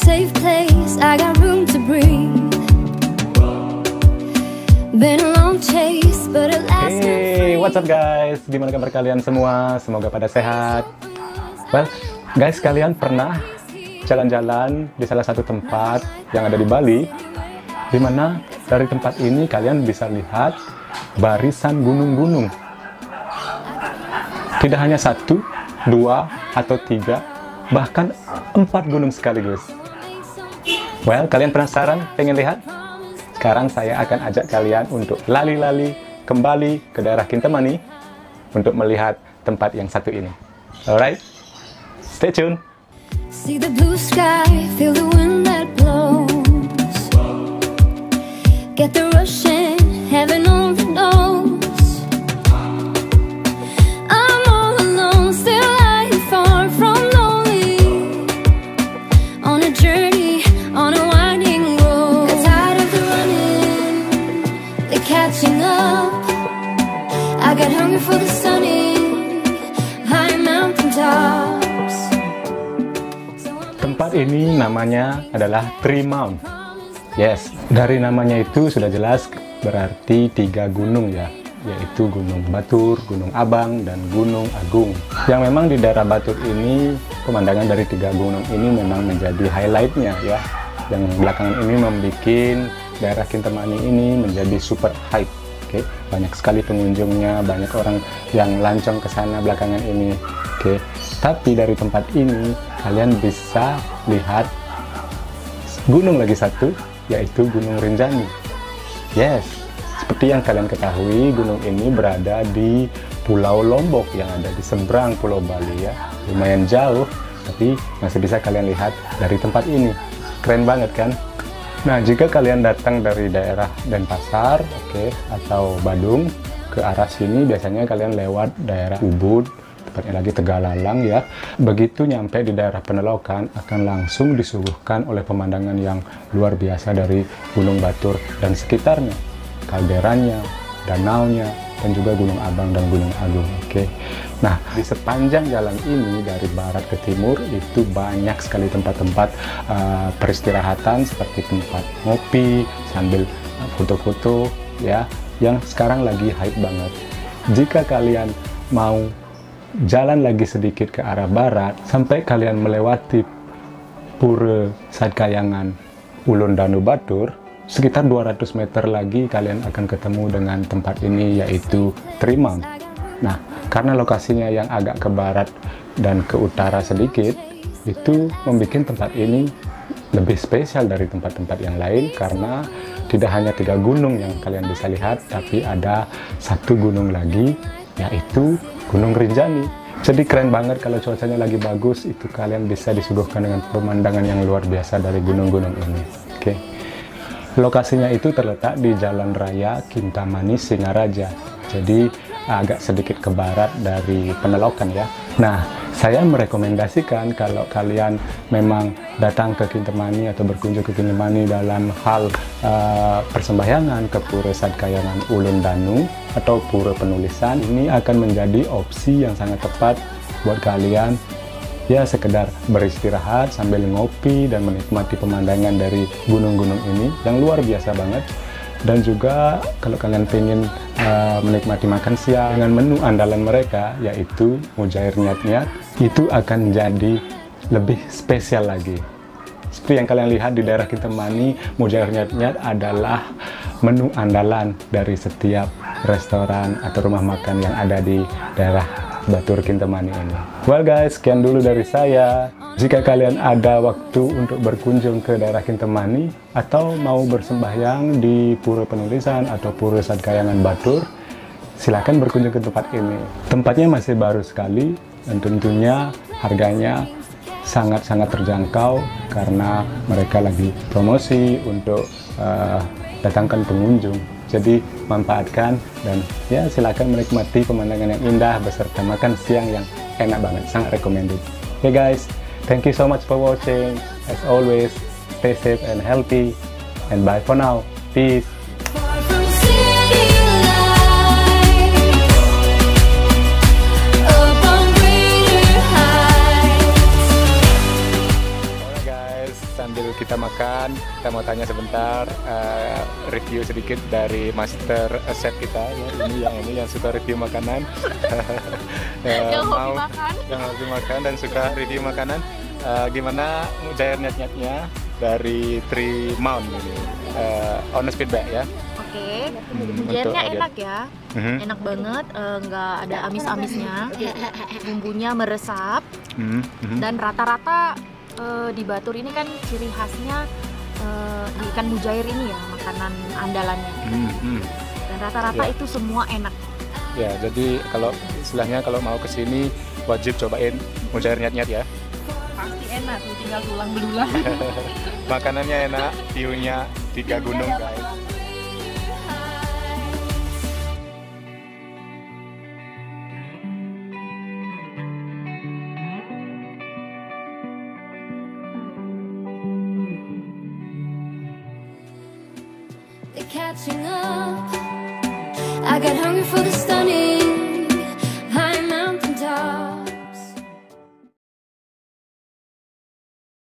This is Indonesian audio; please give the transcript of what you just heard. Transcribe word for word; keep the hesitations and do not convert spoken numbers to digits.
safe place, I got room to breathe. Been a long chase, but at last I'm free. Hey, what's up guys? Gimana kabar kalian semua? Semoga pada sehat. Well, guys, kalian pernah jalan-jalan di salah satu tempat yang ada di Bali, di mana dari tempat ini kalian bisa lihat barisan gunung-gunung. Tidak hanya satu, dua, atau tiga, bahkan empat gunung sekaligus. Well, kalian penasaran pengen lihat? Sekarang saya akan ajak kalian untuk lali-lali kembali ke daerah Kintamani untuk melihat tempat yang satu ini. Alright, stay tune. See the blue sky, feel the wind that blows. Get the rush in, heaven only knows. I'm all alone, still lying far from lonely. On a journey, on a winding road. Got tired of the running, the catching up. I got hungry for the sunny, high mountain tops. Tempat ini namanya adalah Three Mount. Yes, dari namanya itu sudah jelas berarti tiga gunung ya, yaitu Gunung Batur, Gunung Abang, dan Gunung Agung. Yang memang di daerah Batur ini, pemandangan dari tiga gunung ini memang menjadi highlightnya ya. Yang belakangan ini membuat daerah Kintamani ini menjadi super hype. Oke, banyak sekali pengunjungnya, banyak orang yang lancong ke sana belakangan ini. Oke, tapi dari tempat ini kalian bisa lihat gunung lagi satu, yaitu Gunung Rinjani. Yes, seperti yang kalian ketahui, gunung ini berada di Pulau Lombok yang ada di seberang Pulau Bali ya. Lumayan jauh, tapi masih bisa kalian lihat dari tempat ini. Keren banget kan? Nah, jika kalian datang dari daerah Denpasar, oke, okay, atau Badung ke arah sini, biasanya kalian lewat daerah Ubud, tepatnya lagi Tegalalang ya. Begitu nyampe di daerah Penelokan, akan langsung disuguhkan oleh pemandangan yang luar biasa dari Gunung Batur dan sekitarnya, kalderanya, danaunya, dan juga Gunung Abang dan Gunung Agung. Oke, okay. Nah, di sepanjang jalan ini dari barat ke timur itu banyak sekali tempat-tempat uh, peristirahatan seperti tempat ngopi sambil foto-foto ya, yang sekarang lagi hype banget. Jika kalian mau jalan lagi sedikit ke arah barat sampai kalian melewati Pura Sadkayangan Ulun Danu Batur, sekitar dua ratus meter lagi kalian akan ketemu dengan tempat ini, yaitu Three Mount. Nah, karena lokasinya yang agak ke barat dan ke utara sedikit, itu membuat tempat ini lebih spesial dari tempat-tempat yang lain karena tidak hanya tiga gunung yang kalian bisa lihat, tapi ada satu gunung lagi, yaitu Gunung Rinjani. Jadi keren banget kalau cuacanya lagi bagus, itu kalian bisa disuguhkan dengan pemandangan yang luar biasa dari gunung-gunung ini. Oke. Okay. Lokasinya itu terletak di Jalan Raya Kintamani Singaraja. Jadi agak sedikit ke barat dari Penelokan ya. Nah, saya merekomendasikan kalau kalian memang datang ke Kintamani atau berkunjung ke Kintamani dalam hal uh, persembahyangan ke Pura Sadkayangan Ulun Danu atau Pura Penulisan, ini akan menjadi opsi yang sangat tepat buat kalian ya, sekedar beristirahat sambil ngopi dan menikmati pemandangan dari gunung-gunung ini yang luar biasa banget. Dan juga kalau kalian pengen uh, menikmati makan siang dengan menu andalan mereka, yaitu mujair nyat-nyat, itu akan jadi lebih spesial lagi. Seperti yang kalian lihat di daerah Kintamani, mujair nyat-nyat adalah menu andalan dari setiap restoran atau rumah makan yang ada di daerah Batur Kintamani ini. Well guys, sekian dulu dari saya. Jika kalian ada waktu untuk berkunjung ke daerah Kintamani atau mau bersembahyang di Pura Penulisan atau Pura Sadkayangan Batur, silakan berkunjung ke tempat ini. Tempatnya masih baru sekali dan tentunya harganya sangat-sangat terjangkau karena mereka lagi promosi untuk uh, datangkan pengunjung. Jadi manfaatkan dan ya silakan menikmati pemandangan yang indah beserta makan siang yang enak banget, sangat recommended. Okay guys, thank you so much for watching. As always, stay safe and healthy, and bye for now. Peace. Sambil makan, kita mau tanya sebentar, uh, review sedikit dari master chef kita ya. Ini yang ini yang suka review makanan. uh, yang mau, hobi makan. Yang hobi makan dan suka review makanan. Uh, gimana mujair nyat-nyatnya dari Three Mount ini? Uh, honest feedback ya. Oke, Hmm, mujairnya untuk enak ya, Mhm. enak banget, eh, nggak ada amis-amisnya, bumbunya meresap, Mhm, mhm. dan rata-rata eh, di Batur ini kan ciri khasnya eh, di ikan mujair ini ya, makanan andalannya. Mhm, mhm. Dan rata-rata Ya. itu semua enak. Ya, jadi kalau istilahnya kalau mau kesini wajib cobain mujair nyat-nyat ya. Pasti enak, tinggal tulang belulang. Makanannya enak, view-nya tiga gunung guys. They're catching up. I got hungry for the stunning.